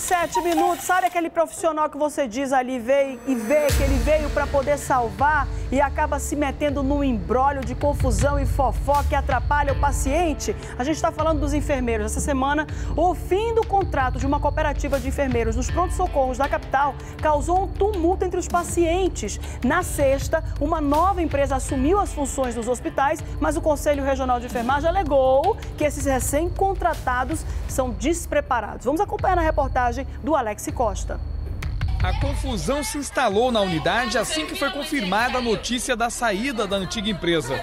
7 minutos, sabe aquele profissional que você diz ali, vê que ele veio para poder salvar e acaba se metendo num imbróglio de confusão e fofoca que atrapalha o paciente? A gente está falando dos enfermeiros. Essa semana, o fim do contrato de uma cooperativa de enfermeiros nos pronto-socorros da capital causou um tumulto entre os pacientes. Na sexta, uma nova empresa assumiu as funções dos hospitais, mas o Conselho Regional de Enfermagem alegou que esses recém-contratados são despreparados. Vamos acompanhar na reportagem do Alex Costa. A confusão se instalou na unidade assim que foi confirmada a notícia da saída da antiga empresa.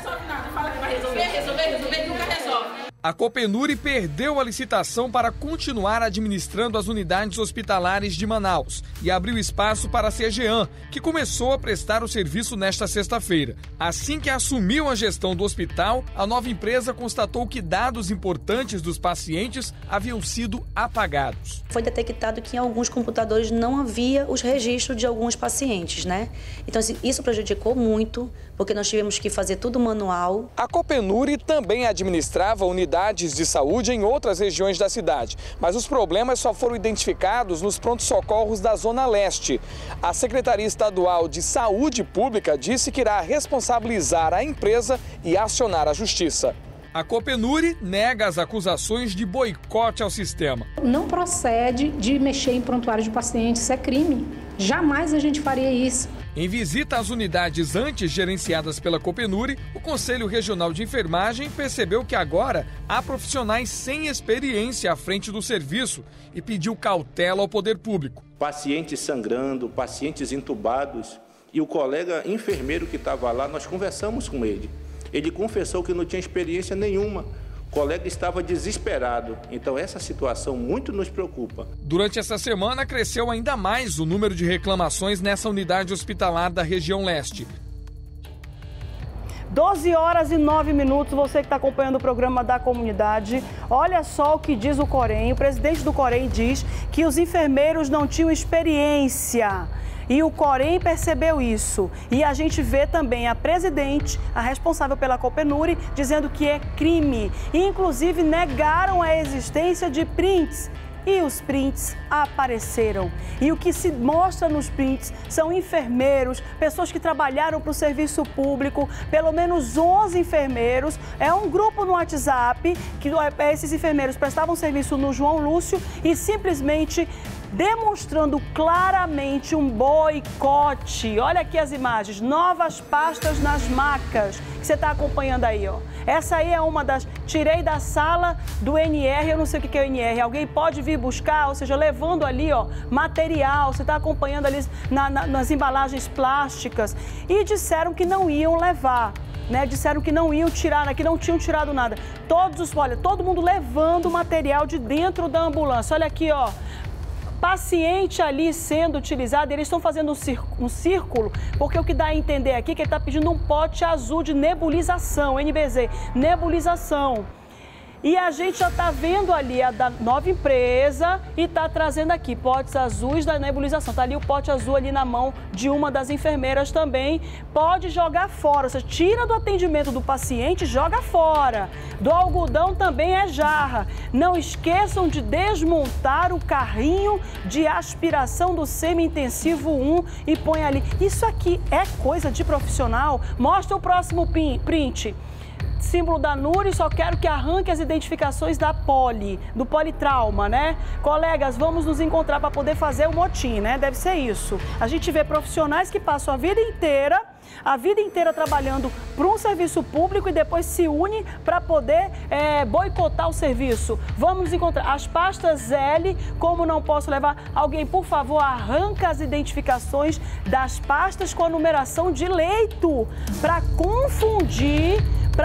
A Copenuri perdeu a licitação para continuar administrando as unidades hospitalares de Manaus e abriu espaço para a CGEAN, que começou a prestar o serviço nesta sexta-feira. Assim que assumiu a gestão do hospital, a nova empresa constatou que dados importantes dos pacientes haviam sido apagados. Foi detectado que em alguns computadores não havia os registros de alguns pacientes, né? Então isso prejudicou muito, porque nós tivemos que fazer tudo manual. A Copenuri também administrava unidades de saúde em outras regiões da cidade, mas os problemas só foram identificados nos pronto-socorros da Zona Leste. A Secretaria Estadual de Saúde Pública disse que irá responsabilizar a empresa e acionar a Justiça. A Copenuri nega as acusações de boicote ao sistema. Não procede de mexer em prontuário de pacientes, isso é crime. Jamais a gente faria isso. Em visita às unidades antes gerenciadas pela Copenuri, o Conselho Regional de Enfermagem percebeu que agora há profissionais sem experiência à frente do serviço e pediu cautela ao poder público. Pacientes sangrando, pacientes entubados, e o colega enfermeiro que estava lá, nós conversamos com ele. Ele confessou que não tinha experiência nenhuma. O colega estava desesperado, então essa situação muito nos preocupa. Durante essa semana, cresceu ainda mais o número de reclamações nessa unidade hospitalar da região leste. 12 horas e 9 minutos, você que está acompanhando o programa da comunidade, olha só o que diz o Corém. O presidente do Corém diz que os enfermeiros não tinham experiência. E o Corém percebeu isso. E a gente vê também a presidente, a responsável pela Copenuri, dizendo que é crime. E, inclusive, negaram a existência de prints. E os prints apareceram. E o que se mostra nos prints são enfermeiros, pessoas que trabalharam para o serviço público, pelo menos 11 enfermeiros. É um grupo no WhatsApp que esses enfermeiros prestavam serviço no João Lúcio e simplesmente demonstrando claramente um boicote. Olha aqui as imagens, novas pastas nas macas, que você está acompanhando aí, ó. Essa aí é uma das... Tirei da sala do NR, eu não sei o que é o NR. Alguém pode vir buscar, ou seja, levando ali, ó, material. Você está acompanhando ali nas embalagens plásticas. E disseram que não iam levar, né? Disseram que não iam tirar, que não tinham tirado nada. Olha, todo mundo levando material de dentro da ambulância. Olha aqui, ó. Paciente ali sendo utilizado, eles estão fazendo um círculo, porque o que dá a entender aqui é que ele está pedindo um pote azul de nebulização, NBZ, nebulização. E a gente já está vendo ali a da nova empresa e está trazendo aqui potes azuis da nebulização. Está ali o pote azul ali na mão de uma das enfermeiras também. Pode jogar fora, você tira do atendimento do paciente, joga fora. Do algodão também é jarra. Não esqueçam de desmontar o carrinho de aspiração do semi-intensivo 1 e põe ali. Isso aqui é coisa de profissional? Mostra o próximo print. Símbolo da Nuri, só quero que arranque as identificações do politrauma, né? Colegas, vamos nos encontrar para poder fazer o motim, né? Deve ser isso. A gente vê profissionais que passam a vida inteira trabalhando para um serviço público e depois se unem para poder boicotar o serviço. Vamos nos encontrar. As pastas L, como não posso levar, alguém, por favor, arranca as identificações das pastas com a numeração de leito para confundir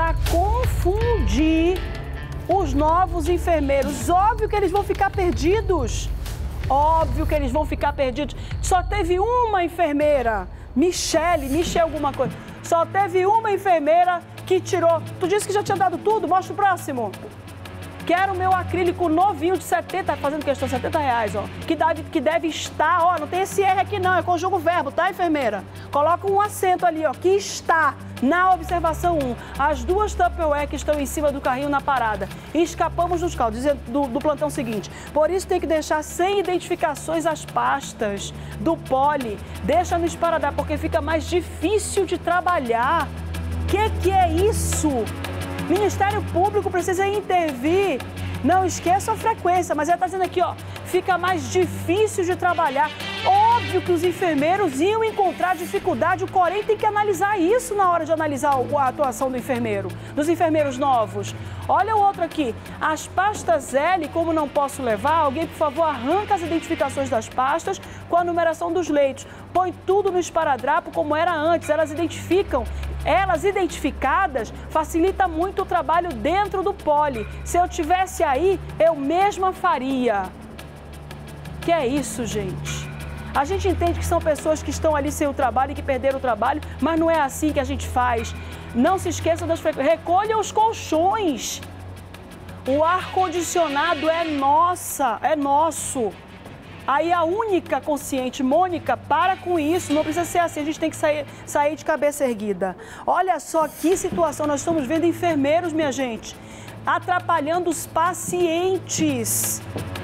os novos enfermeiros. Óbvio que eles vão ficar perdidos. Óbvio que eles vão ficar perdidos. Só teve uma enfermeira, Michele alguma coisa. Só teve uma enfermeira que tirou. Tu disse que já tinha dado tudo? Mostra o próximo. Quero o meu acrílico novinho de 70, fazendo questão de R$70, ó. Que deve estar, ó, não tem esse R aqui não, é conjuga o verbo, tá, enfermeira? Coloca um acento ali, ó, que está na observação 1. As duas Tupperware que estão em cima do carrinho na parada. Escapamos dos carros, dizendo do plantão seguinte. Por isso tem que deixar sem identificações as pastas do poli. Deixa no esparadar, porque fica mais difícil de trabalhar. Que é isso? Ministério Público precisa intervir. Não esqueça a frequência, mas ela está dizendo aqui, ó, fica mais difícil de trabalhar. Óbvio que os enfermeiros iam encontrar dificuldade, o Corém tem que analisar isso na hora de analisar a atuação do enfermeiro, dos enfermeiros novos. Olha o outro aqui, as pastas L, como não posso levar, alguém, por favor, arranca as identificações das pastas com a numeração dos leitos. Põe tudo no esparadrapo como era antes, elas identificadas, facilita muito o trabalho dentro do poli. Se eu tivesse aí, eu mesma faria. Que é isso, gente? A gente entende que são pessoas que estão ali sem o trabalho e que perderam o trabalho, mas não é assim que a gente faz. Não se esqueça das frequências. Recolha os colchões. O ar-condicionado é nosso. Aí a única consciente, Mônica, para com isso, não precisa ser assim, a gente tem que sair de cabeça erguida. Olha só que situação, nós estamos vendo enfermeiros, minha gente, atrapalhando os pacientes.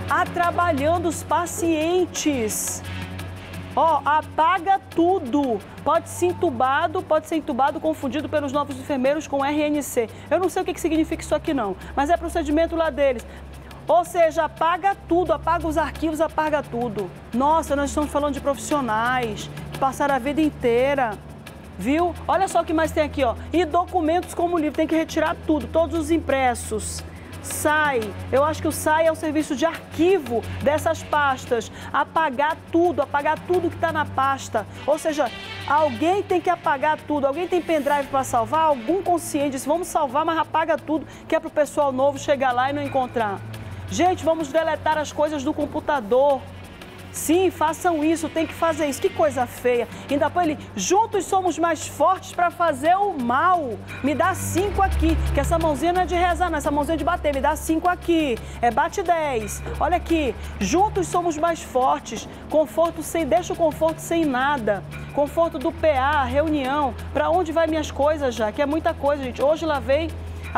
Ó, apaga tudo. Pode ser entubado, confundido pelos novos enfermeiros com RNC. Eu não sei o que significa isso aqui não, mas é procedimento lá deles. Ou seja, apaga tudo, apaga os arquivos, apaga tudo. Nossa, nós estamos falando de profissionais que passaram a vida inteira, viu? Olha só o que mais tem aqui, ó. E documentos como livro, tem que retirar tudo, todos os impressos. SAI, eu acho que o SAI é o serviço de arquivo dessas pastas. Apagar tudo que está na pasta. Ou seja, alguém tem que apagar tudo, alguém tem pendrive para salvar, algum consciente disse, vamos salvar, mas apaga tudo, que é para o pessoal novo chegar lá e não encontrar. Gente, vamos deletar as coisas do computador. Sim, façam isso, tem que fazer isso. Que coisa feia. Ainda põe ele, juntos somos mais fortes para fazer o mal. Me dá 5 aqui, que essa mãozinha não é de rezar, não, essa mãozinha é de bater. Me dá 5 aqui, bate 10. Olha aqui, juntos somos mais fortes. Conforto sem, deixa o conforto sem nada. Conforto do PA, reunião. Para onde vai minhas coisas já? Que é muita coisa, gente. Hoje lavei,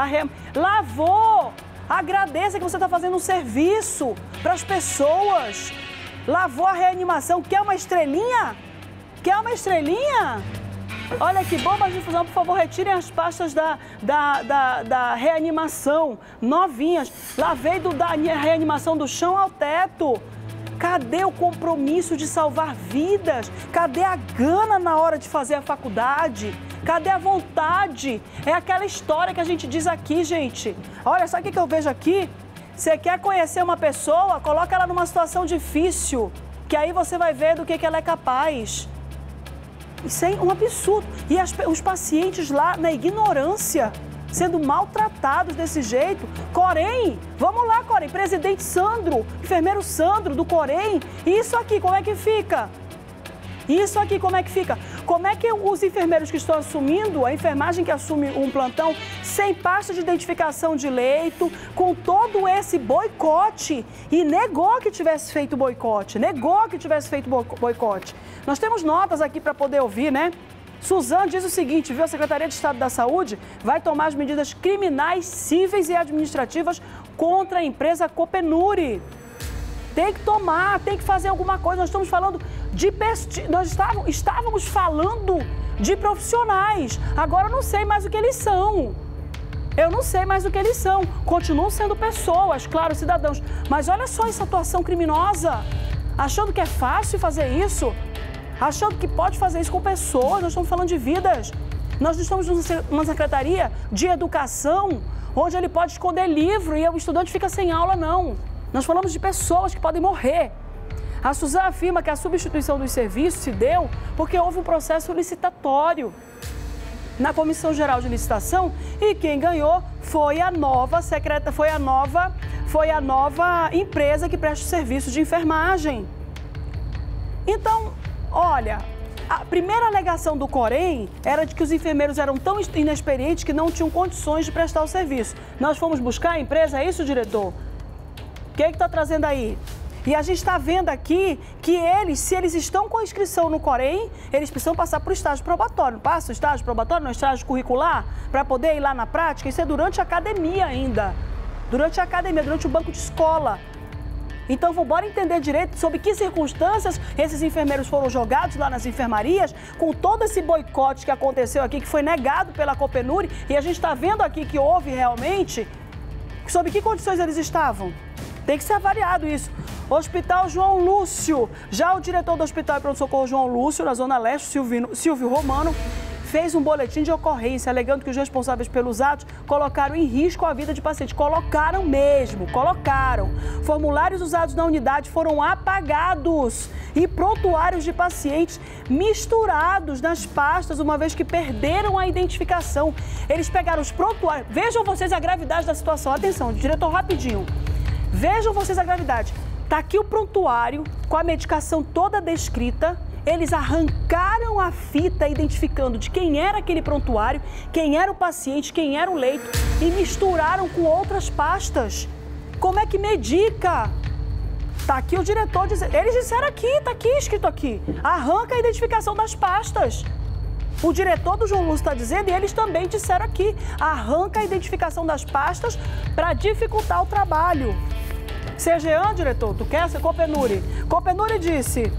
lavou. Agradeça que você está fazendo um serviço para as pessoas. Lavou a reanimação. Quer uma estrelinha? Quer uma estrelinha? Olha que bombas de difusão, por favor, retirem as pastas da reanimação, novinhas. Lavei da reanimação do chão ao teto. Cadê o compromisso de salvar vidas? Cadê a gana na hora de fazer a faculdade? Cadê a vontade? É aquela história que a gente diz aqui, gente. Olha, sabe o que eu vejo aqui? Você quer conhecer uma pessoa, coloca ela numa situação difícil, que aí você vai ver do que ela é capaz. Isso é um absurdo. E os pacientes lá na ignorância, sendo maltratados desse jeito. Corém, vamos lá, Corém, presidente Sandro, enfermeiro Sandro do Corém. E isso aqui, como é que fica? Isso aqui, como é que fica? Como é que os enfermeiros que estão assumindo, a enfermagem que assume um plantão, sem pasta de identificação de leito, com todo esse boicote, e negou que tivesse feito boicote, Nós temos notas aqui para poder ouvir, né? Suzane diz o seguinte, viu? A Secretaria de Estado da Saúde vai tomar as medidas criminais, cíveis e administrativas contra a empresa Copenuri. Tem que tomar, tem que fazer alguma coisa. Nós estamos falando estávamos falando de profissionais. Agora eu não sei mais o que eles são. Continuam sendo pessoas, claro, cidadãos. Mas olha só essa atuação criminosa. Achando que é fácil fazer isso. Achando que pode fazer isso com pessoas. Nós estamos falando de vidas. Nós não estamos numa secretaria de educação, onde ele pode esconder livro e o estudante fica sem aula, não. Nós falamos de pessoas que podem morrer. A Suzana afirma que a substituição dos serviços se deu porque houve um processo licitatório na Comissão Geral de Licitação e quem ganhou foi a nova empresa que presta o serviço de enfermagem. Então, olha, A primeira alegação do Corém era de que os enfermeiros eram tão inexperientes que não tinham condições de prestar o serviço. Nós fomos buscar a empresa, é isso, diretor? O que está trazendo aí? E a gente está vendo aqui que eles, se eles estão com inscrição no Corém, eles precisam passar por estágio probatório. Não passa o estágio probatório, no estágio curricular, para poder ir lá na prática? Isso é durante a academia ainda. Durante a academia, durante o banco de escola. Então, bora entender direito sobre que circunstâncias esses enfermeiros foram jogados lá nas enfermarias, com todo esse boicote que aconteceu aqui, que foi negado pela Copenur, e a gente está vendo aqui que houve realmente, sobre que condições eles estavam. Tem que ser avaliado isso. Hospital João Lúcio. Já o diretor do Hospital de Pronto-Socorro João Lúcio, na Zona Leste, Silvio Romano, fez um boletim de ocorrência, alegando que os responsáveis pelos atos colocaram em risco a vida de pacientes. Colocaram mesmo, colocaram. Formulários usados na unidade foram apagados e prontuários de pacientes misturados nas pastas, uma vez que perderam a identificação. Eles pegaram os prontuários. Vejam vocês a gravidade da situação. Atenção, diretor, rapidinho. Vejam vocês a gravidade. Está aqui o prontuário com a medicação toda descrita. Eles arrancaram a fita identificando de quem era aquele prontuário, quem era o paciente, quem era o leito e misturaram com outras pastas. Como é que medica? Está aqui o diretor dizendo. Eles disseram aqui, está aqui, escrito aqui. Arranca a identificação das pastas. O diretor do João Lúcio está dizendo e eles também disseram aqui. Arranca a identificação das pastas para dificultar o trabalho. CGEAN, diretor, tu quer ser Copenur? Copenur disse...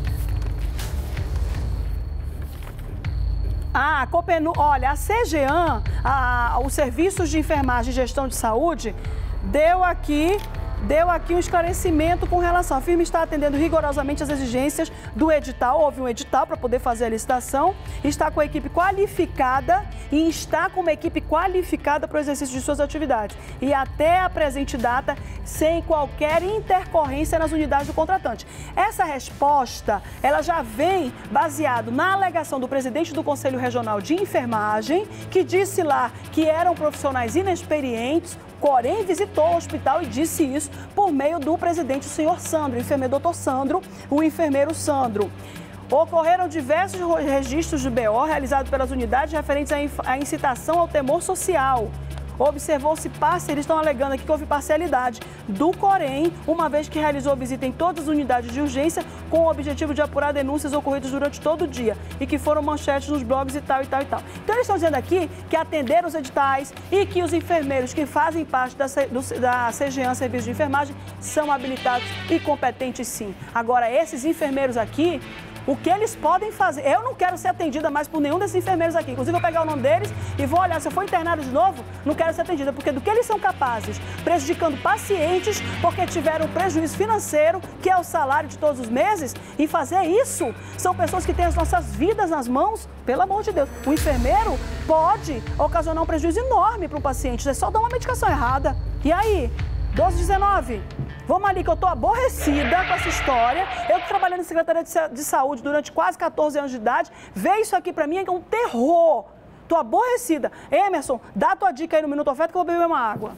olha, a CGEAN, os serviços de enfermagem e gestão de saúde, deu aqui um esclarecimento com relação. A firma está atendendo rigorosamente as exigências do edital. Houve um edital para poder fazer a licitação. Está com a equipe qualificada e está com uma equipe qualificada para o exercício de suas atividades. E até a presente data, sem qualquer intercorrência nas unidades do contratante. Essa resposta, ela já vem baseado na alegação do presidente do Conselho Regional de Enfermagem, que disse lá que eram profissionais inexperientes. Corém visitou o hospital e disse isso por meio do presidente, o senhor Sandro, o enfermeiro doutor Sandro, o enfermeiro Sandro. Ocorreram diversos registros de BO realizados pelas unidades referentes à incitação ao temor social. Observou-se eles estão alegando aqui que houve parcialidade do Corém, uma vez que realizou visita em todas as unidades de urgência com o objetivo de apurar denúncias ocorridas durante todo o dia e que foram manchetes nos blogs e tal, e tal, e tal. Então eles estão dizendo aqui que atenderam os editais e que os enfermeiros que fazem parte da CGEAN, Serviço de Enfermagem, são habilitados e competentes sim. Agora, esses enfermeiros aqui... O que eles podem fazer? Eu não quero ser atendida mais por nenhum desses enfermeiros aqui. Inclusive, eu vou pegar o nome deles e vou olhar. Se eu for internado de novo, não quero ser atendida. Porque do que eles são capazes? Prejudicando pacientes porque tiveram prejuízo financeiro, que é o salário de todos os meses. E fazer isso, são pessoas que têm as nossas vidas nas mãos. Pelo amor de Deus. O enfermeiro pode ocasionar um prejuízo enorme para o paciente. É só dar uma medicação errada. E aí? 12-19. Vamos ali que eu tô aborrecida com essa história. Eu que trabalhei na Secretaria de Saúde durante quase 14 anos de idade, ver isso aqui pra mim é um terror. Tô aborrecida. Emerson, dá a tua dica aí no Minuto Oferta que eu vou beber uma água.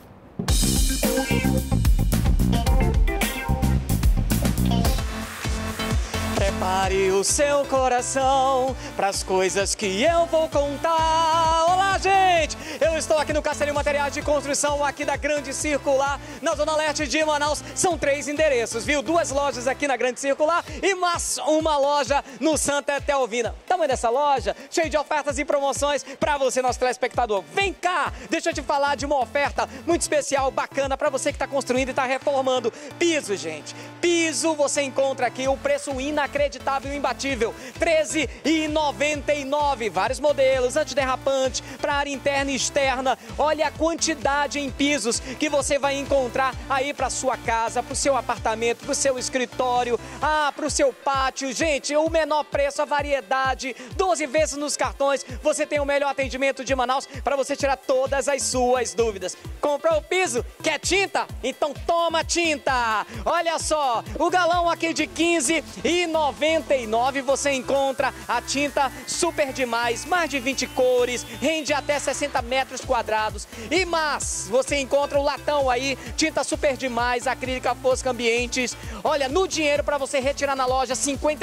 Prepare o seu coração para as coisas que eu vou contar. Olá, gente! Eu estou aqui no Castelinho Materiais de Construção, aqui da Grande Circular, na Zona Leste de Manaus. São 3 endereços, viu? 2 lojas aqui na Grande Circular e mais uma loja no Santa Etelvina. O tamanho dessa loja, cheio de ofertas e promoções para você, nosso telespectador. Vem cá! Deixa eu te falar de uma oferta muito especial, bacana, para você que está construindo e está reformando. Piso, gente. Piso, você encontra aqui o preço inacreditável e imbatível, R$13,99. Vários modelos, antiderrapante, para área interna e externa. Olha a quantidade em pisos que você vai encontrar aí para sua casa, para o seu apartamento, para o seu escritório, para o seu pátio. Gente, o menor preço, a variedade, 12 vezes nos cartões. Você tem o melhor atendimento de Manaus para você tirar todas as suas dúvidas. Comprou o piso? Quer tinta? Então toma tinta! Olha só, o galão aqui de R$15,99 você encontra a tinta super demais, mais de 20 cores, rende até 60 metros metros quadrados. E mais, você encontra o latão aí, tinta super demais, acrílica Fosca Ambientes. Olha, no dinheiro para você retirar na loja, R$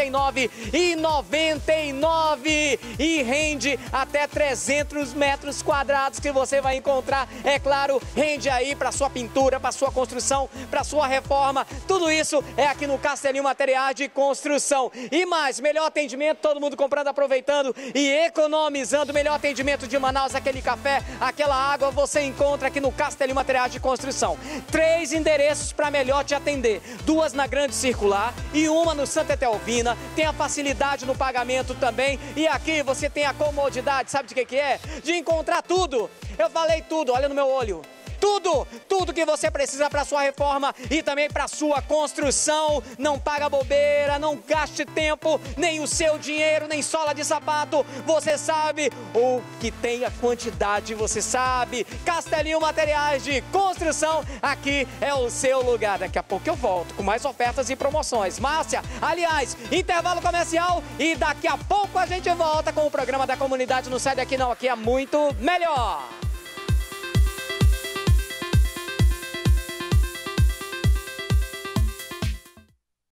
59,99 e rende até 300 metros quadrados que você vai encontrar. É claro, rende aí para sua pintura, para sua construção, para sua reforma. Tudo isso é aqui no Castelinho Materiais de Construção. E mais, melhor atendimento, todo mundo comprando, aproveitando e economizando. Melhor atendimento de Manaus, aquele café, aquela água, você encontra aqui no Castelinho Materiais de Construção. 3 endereços para melhor te atender. 2 na Grande Circular e 1 no Santa Etelvina. Tem a facilidade no pagamento também. E aqui você tem a comodidade, sabe de que é? De encontrar tudo. Eu falei tudo, olha no meu olho. Tudo que você precisa para sua reforma e também para sua construção. Não paga bobeira, não gaste tempo, nem o seu dinheiro, nem sola de sapato. Você sabe o que tem a quantidade, você sabe. Castelinho Materiais de Construção, aqui é o seu lugar. Daqui a pouco eu volto com mais ofertas e promoções. Márcia, aliás, intervalo comercial e daqui a pouco a gente volta com o programa da comunidade. Não sai daqui não, aqui é muito melhor.